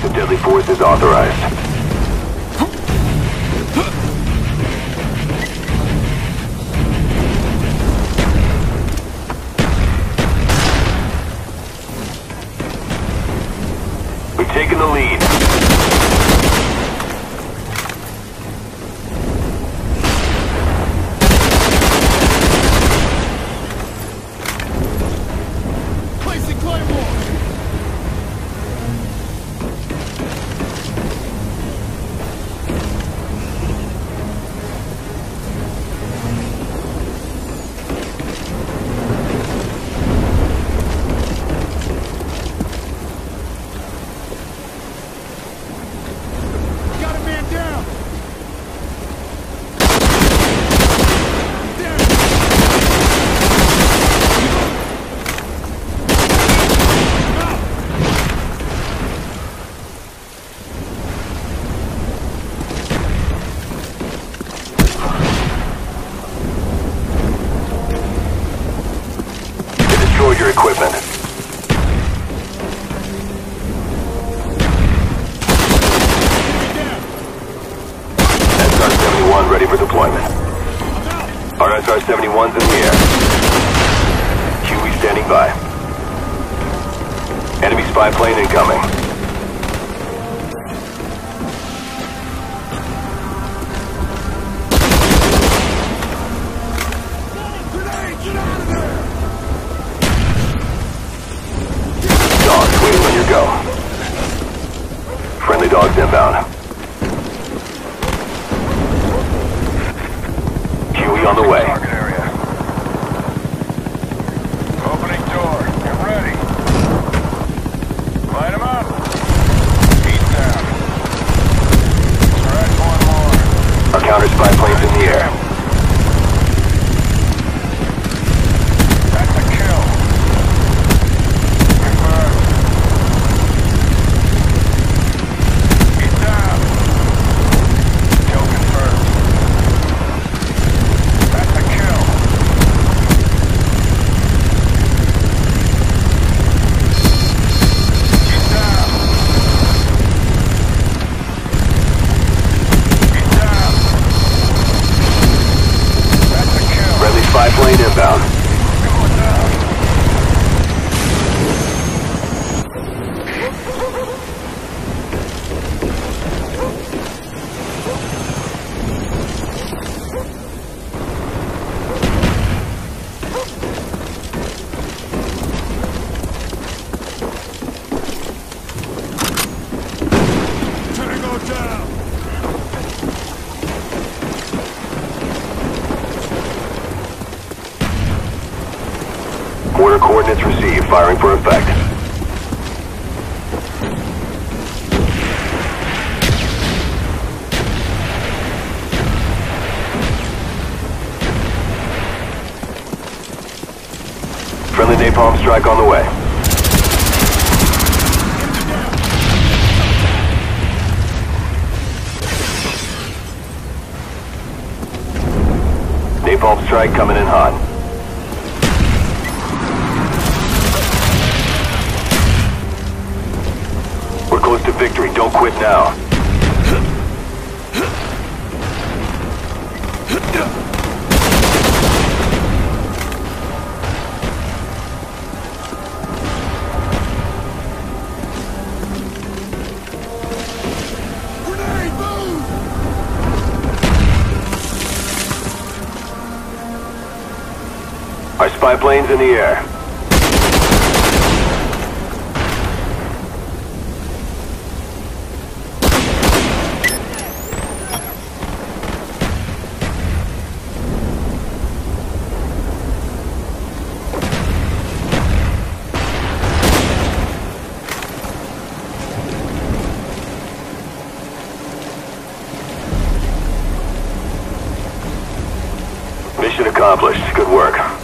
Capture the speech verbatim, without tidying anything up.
of deadly force is authorized. We've taken the lead. Placing Claymore! Your equipment. S R seventy-one ready for deployment. Our S R seventy-one's in the air. Q E standing by. Enemy spy plane incoming. Grenade! Get out of there! Dogs waiting on your go. Friendly dogs inbound. Q E on the way. Target area. Opening door. Get ready. Light them up. Heat down. Scratch one more. Our counter spy plane's in the air. That's a kill. Confirmed. Heat down. Kill confirmed. That's a kill. Heat down. Heat down. That's a kill. Friendly spy plane inbound. Going down. Tango down! Order coordinates received. Firing for effect. Friendly napalm strike on the way. Napalm strike coming in hot. We're close to victory. Don't quit now. Grenade, move! Our spy plane's in the air. Mission accomplished. Good work.